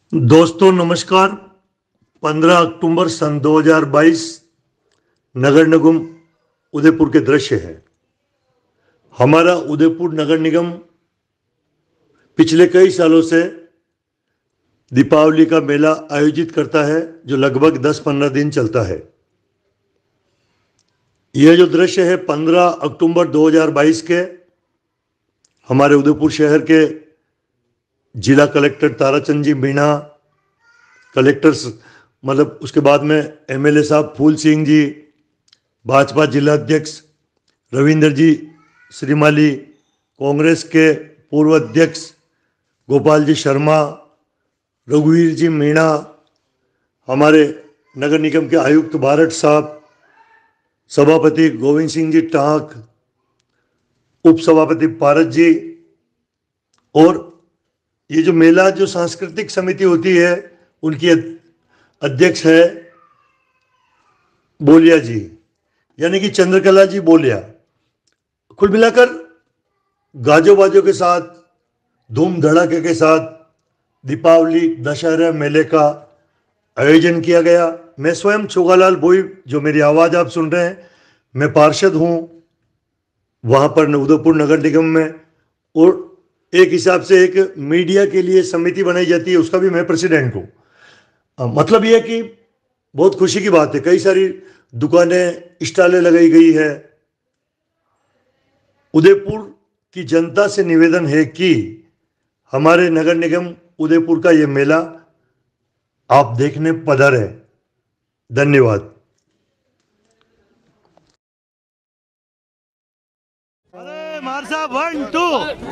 दोस्तों नमस्कार। 15 अक्टूबर सन 2022 नगर निगम उदयपुर के दृश्य है। हमारा उदयपुर नगर निगम पिछले कई सालों से दीपावली का मेला आयोजित करता है, जो लगभग 10-15 दिन चलता है। यह जो दृश्य है 15 अक्टूबर 2022 के हमारे उदयपुर शहर के जिला कलेक्टर ताराचंद जी मीणा, कलेक्टर्स मतलब उसके बाद में एमएलए साहब फूल सिंह जी, भाजपा जिला अध्यक्ष रविंद्र जी श्रीमाली, कांग्रेस के पूर्व अध्यक्ष गोपाल जी शर्मा, रघुवीर जी मीणा, हमारे नगर निगम के आयुक्त भारत साहब, सभापति गोविंद सिंह जी टाक, उप सभापति पारस जी, और ये जो मेला जो सांस्कृतिक समिति होती है उनकी अध्यक्ष है बोलिया जी, यानी कि चंद्रकला जी बोलिया। कुल मिलाकर गाजो बाजों के साथ, धूम धड़ाके के साथ दीपावली दशहरा मेले का आयोजन किया गया। मैं स्वयं छोगालाल बोई, जो मेरी आवाज़ आप सुन रहे हैं, मैं पार्षद हूँ वहाँ पर उदयपुर नगर निगम में, और एक हिसाब से एक मीडिया के लिए समिति बनाई जाती है, उसका भी मैं प्रेसिडेंट हूँ। मतलब यह है कि बहुत खुशी की बात है, कई सारी दुकानें स्टॉलें लगाई गई है। उदयपुर की जनता से निवेदन है कि हमारे नगर निगम उदयपुर का ये मेला आप देखने पधारें। धन्यवाद। अरे मार साहब 1 2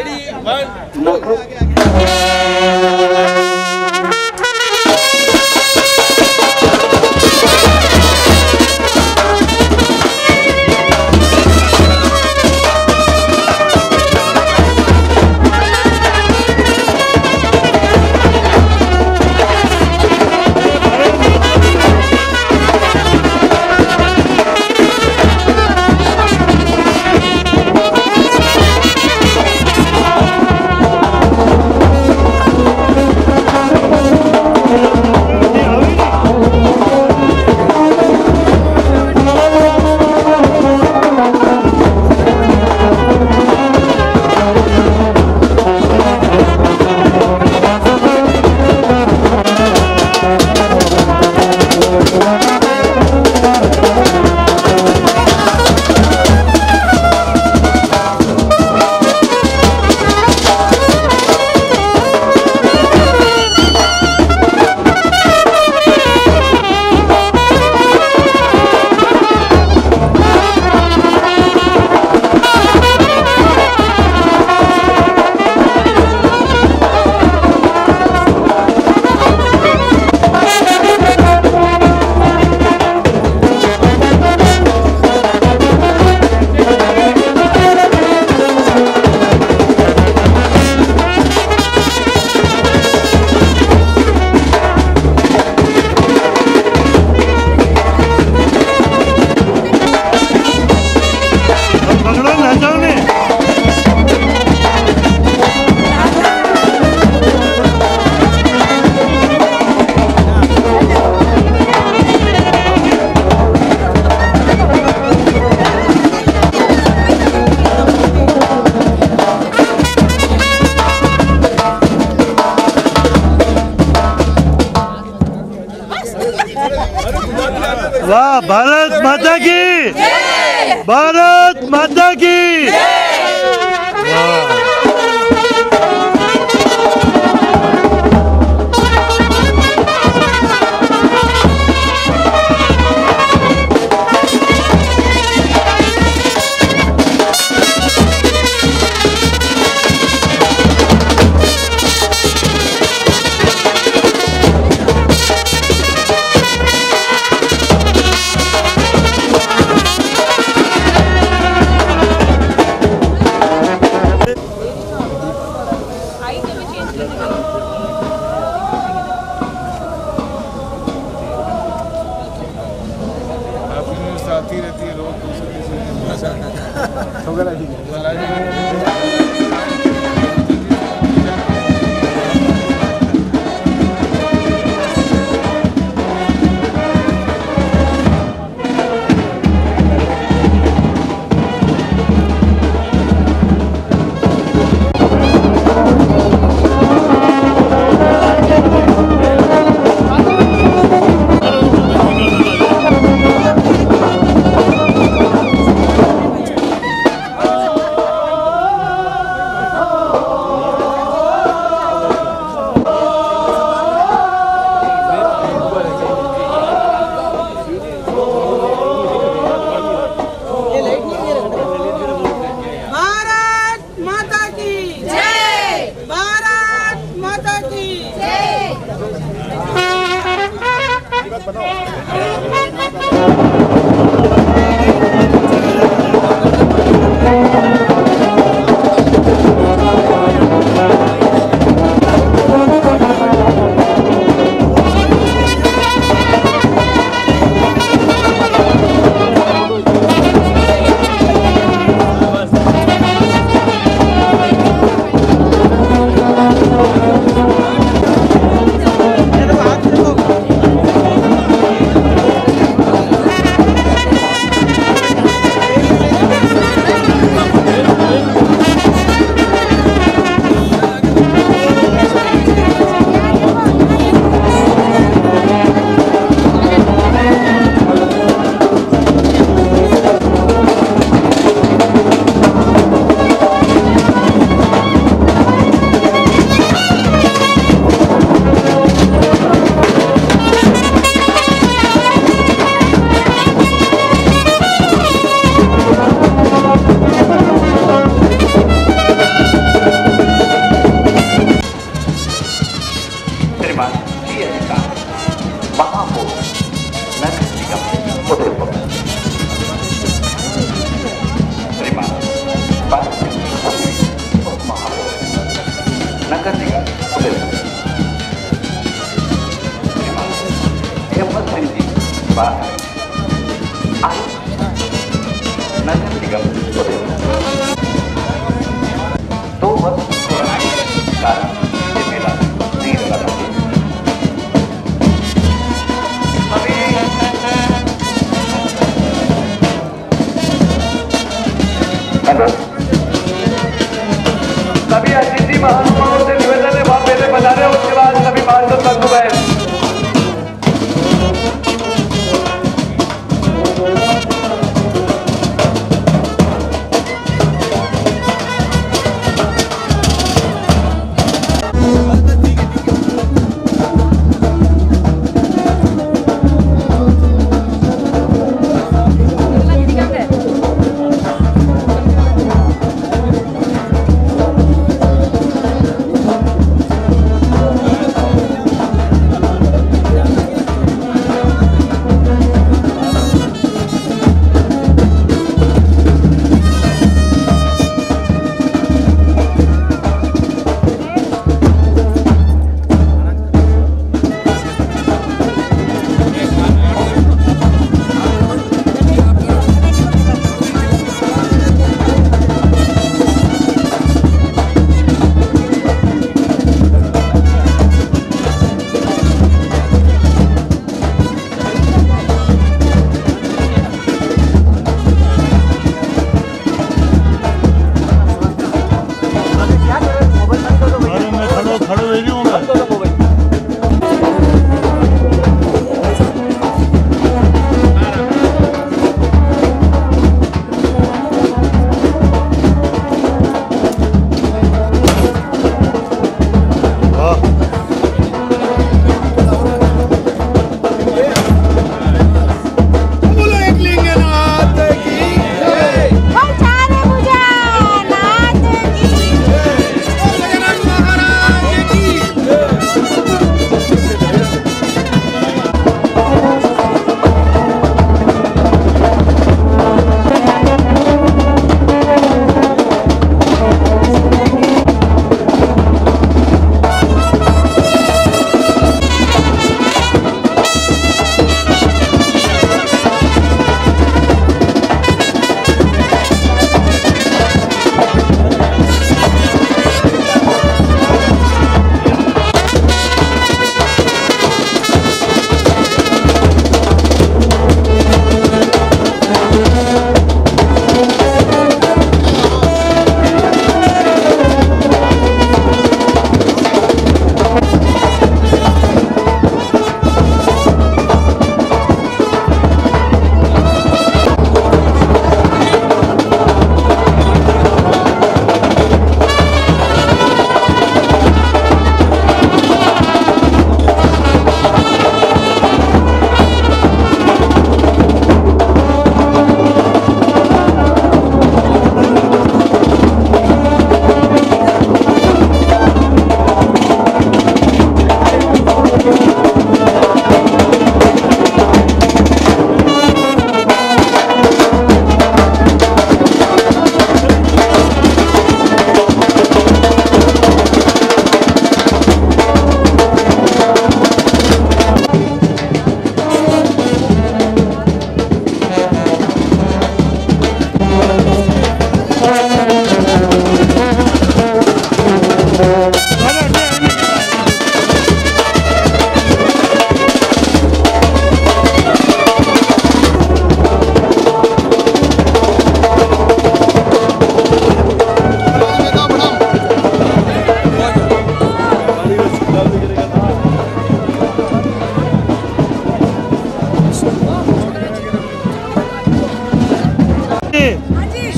वाह, भारत माता की, भारत माता की। वाह। सभी अतिथि महानुभावों से निवेदन है, वहां पहले बता रहे, उसके बाद सभी पार्षद बंधु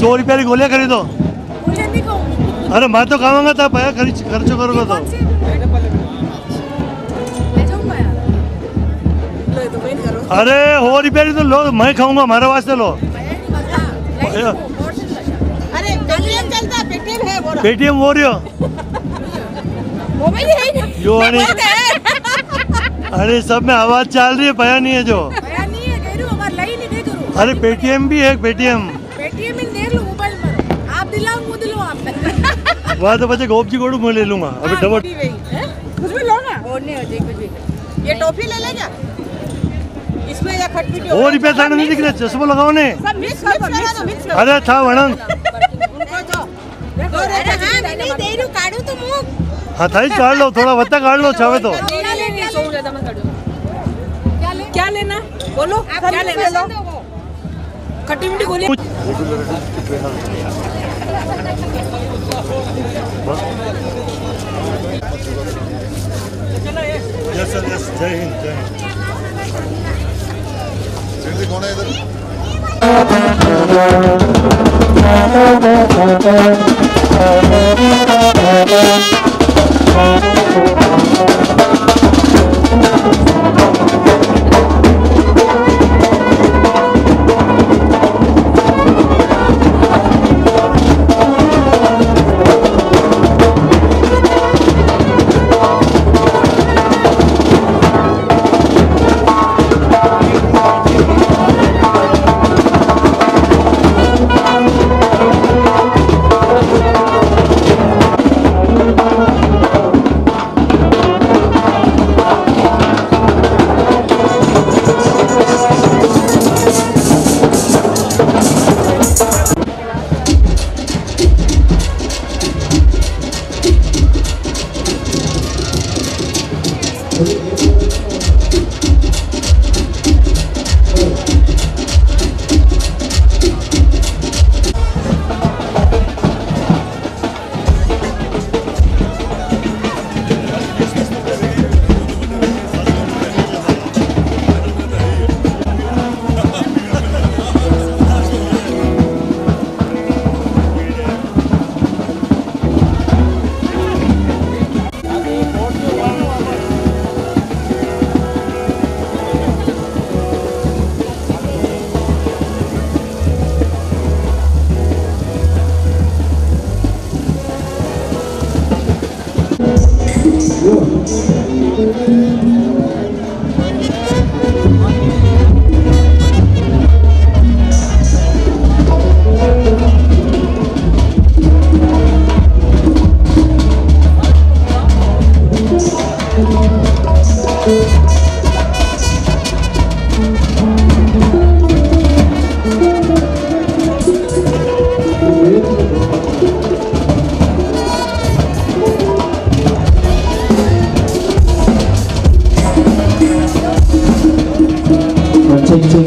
100 रुपया की गोलियां खरीदो। मुझे नहीं कहूँ। अरे मैं तो खाऊंगा था भैया, खर्च करोगे तो। ले जाऊंगा यार। लो तो वेट करो। अरे 100 रुपया की तो लो, मैं खाऊंगा, हमारे वास्ते लो। अरे पेटीएम चलता है, पेटीएम है बोलो। पेटीएम हो रही हो मोबाइल है यो नहीं। अरे सब में आवाज चल रही है, भैया नहीं है जो। भैया नहीं है, कह रही हूँ हमारे लाई नहीं दे करो। अरे पेटीएम भी है, पेटीएम पेटीएम में देख लो मोबाइल पर। आप दिलाओ मुँह दिलो आप। वहाँ तो बच्चे गोप जी गोड़ू मैं ले लूंगा अभी डबल। कुछ भी लो ना। और नहीं हो जाए कुछ भी। ये टॉफी ले लेगा इसमें या खटपटी। 100 रुपया थाने नहीं दिख रहे, चश्मा लगाओ ने। सब मिक्स कर। अरे था वणन। अरे हाँ मैं नहीं दे रही हूँ, काटू तो मुँह। हाँ थाई काट लो, थोड़ा वत्ता काट लो चाहे तो। क्या लेना बोलो, क्या लेना? खट्टी मीठी गोली। कुछ यस सर यस, जय हिंद जय हिंद। कौन है इधर? Take